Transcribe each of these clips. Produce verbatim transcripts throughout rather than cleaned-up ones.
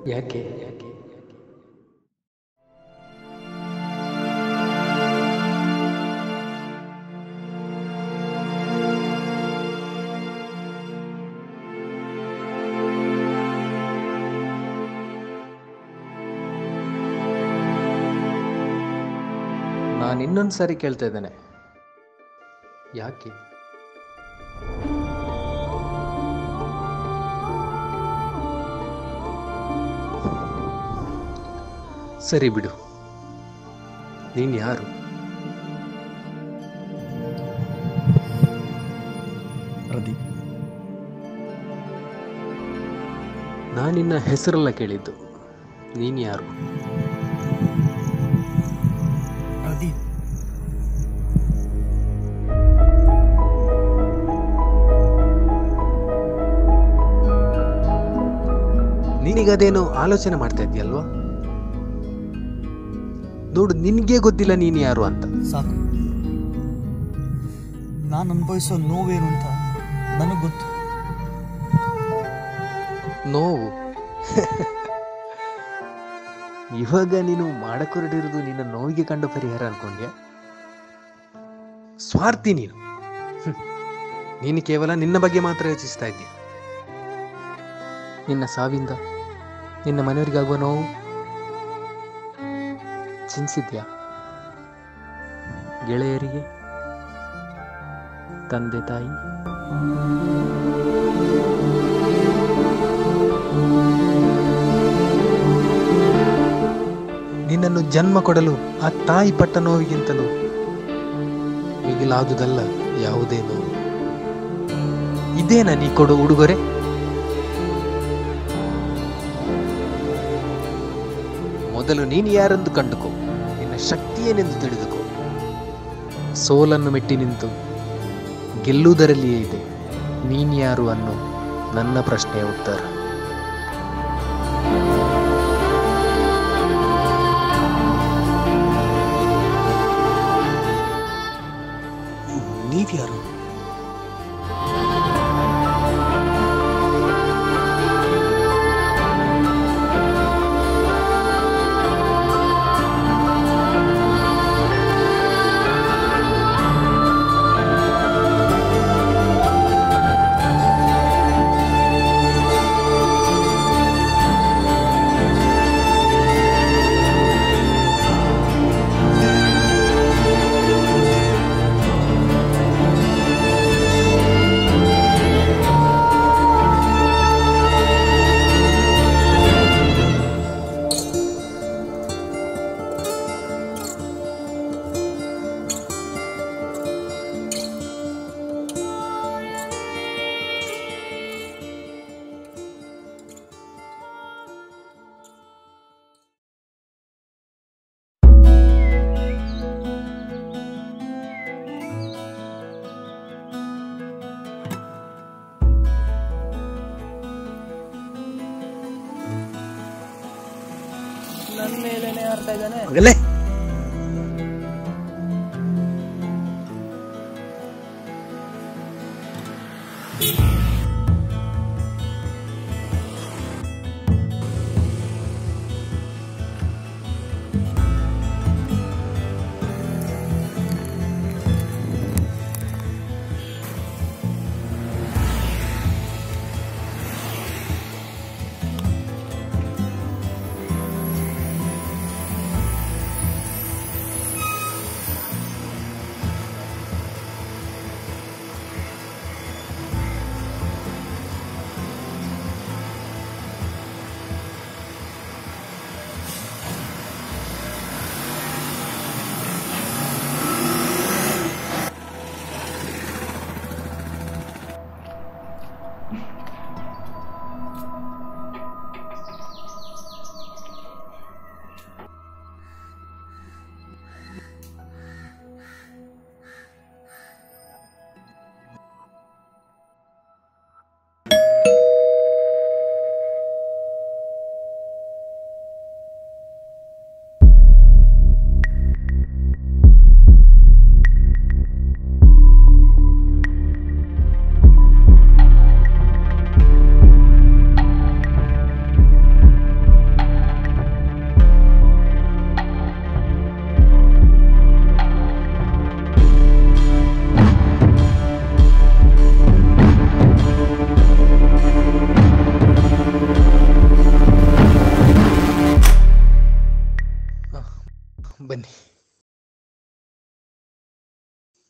ಯಾಕೆ ಯಾಕೆ ನಾನು ಇನ್ನೊಂದು ಸಾರಿ ಕೇಳ್ತಾ ಇದ್ದೇನೆ, ಯಾಕೆ? ಸರಿ ಬಿಡು, ನೀನು ಯಾರು? ಪ್ರದೀಪ್. ನಾನಿನ್ನ ಹೆಸರೆಲ್ಲ ಕೇಳಿದ್ದು, ನೀನು ಯಾರು? ಪ್ರದೀಪ್. ನೀನೀಗದೇನೋ ಆಲೋಚನೆ ಮಾಡ್ತಾ ಇದ್ದೀಯಲ್ವಾ? ನೋಡು, ನಿನಗೆ ಗೊತ್ತಿಲ್ಲ ನೀನು ಯಾರು ಅಂತ. ಸಾಕು, ನಾನು ಅನುಭವಿಸೋ ನೋವೇನು ಅಂತ ನನಗೆ ಗೊತ್ತು. ನೋವು? ಇವಾಗ ನೀನು ಮಾಡಕೊರಡಿರೋದು ನಿನ್ನ ನೋವಿಗೆ ಕಂಡ ಪರಿಹಾರ ಅನ್ಕೊಂಡ್ಯಾ? ಸ್ವಾರ್ಥಿ ನೀನು. ನೀನು ಕೇವಲ ನಿನ್ನ ಬಗ್ಗೆ ಮಾತ್ರ ಯೋಚಿಸ್ತಾ ಇದ್ದೀಯ. ನಿನ್ನ ಸಾವಿಂದ ನಿನ್ನ ಮನೆಯವರಿಗಾಗುವ ನೋವು ಚಿಂತಿಸಿದ್ಯಾ? ಗೆಳೆಯರಿಗೆ, ತಂದೆ ತಾಯಿ, ನಿನ್ನನ್ನು ಜನ್ಮ ಕೊಡಲು ಆ ತಾಯಿ ಪಟ್ಟ ನೋವಿಗಿಂತಲೂ ಮಿಗಿಲಾದುದಲ್ಲ ಯಾವುದೇ ನೋವು. ಇದೇನಾ ನೀ ಕೊಡೋ ಉಡುಗೊರೆ? ಮೊದಲು ನೀನು ಯಾರೆಂದು ಕಂಡುಕೋ, ನಿನ್ನ ಶಕ್ತಿ ಏನೆಂದು ತಿಳಿದುಕೋ. ಸೋಲನ್ನು ಮೆಟ್ಟಿ ನಿಂತು ಗೆಲ್ಲುವುದರಲ್ಲಿಯೇ ಇದೆ ನೀನು ಯಾರು ಅನ್ನೋ ನನ್ನ ಪ್ರಶ್ನೆಯ ಉತ್ತರ. ನೀವ್ಯಾರು? ನನ್ನ ಮೇಲೇನೆ ಆಡ್ತಾ ಇದ್ದಾನೆ. ಮಗಲೇ,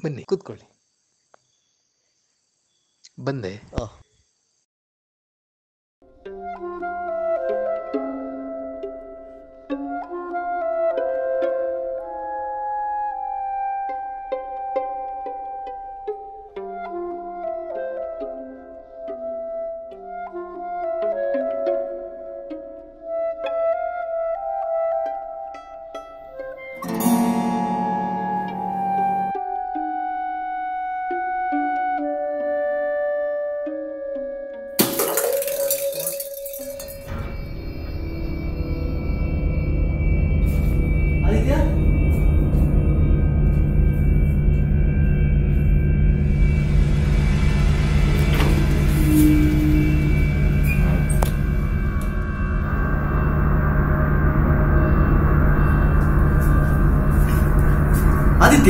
ಬನ್ನಿ ಕೂತ್ಕೊಳ್ಳಿ. ಬಂದೆ. ಆದಿತ್ಯ,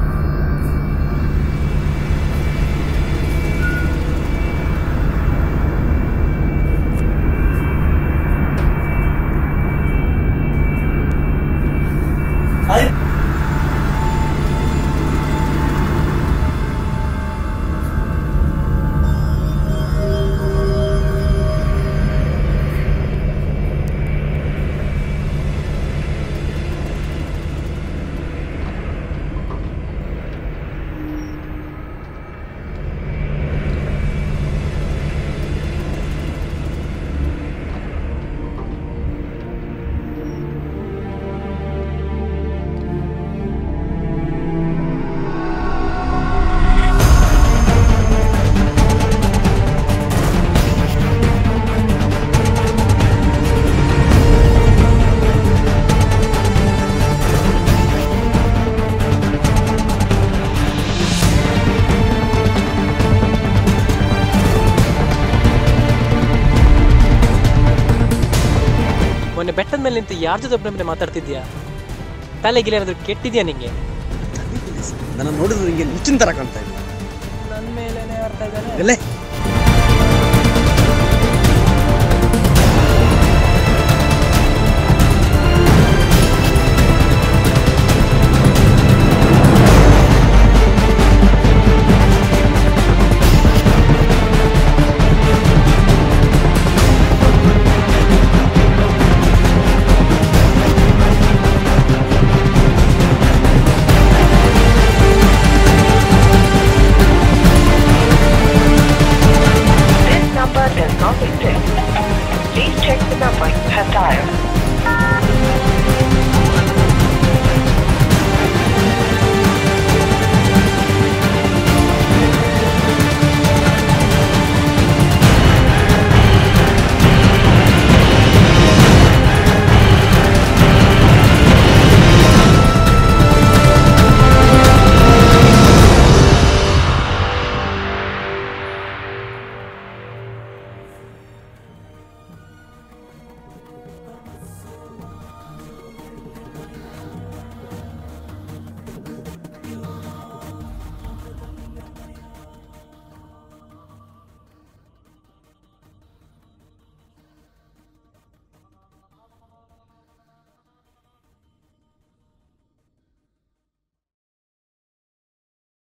ಮೊನ್ನೆ ಬೆಟ್ಟದ ಮೇಲೆ ನಿಂತು ಯಾರ ಜೊತೆ ಒಬ್ಬರ ಮೇಲೆ ಮಾತಾಡ್ತಿದ್ಯಾ? ತಲೆಗಿಲ್ಲ ಏನಾದ್ರು ಕೆಟ್ಟಿದ್ಯಾ ನಿಂಗೆ? ನನ್ನ ನೋಡಿದ್ರೆ ನಿಂಗೆ ಹುಚ್ಚಿನ ತರ ಕಾಣ್ತಾ ಇಲ್ಲ. ನನ್ನ ಮೇಲೇನೆ ಆಡ್ತಾ ಇದ್ದಾನೆ. ಎಲ್ಲೇ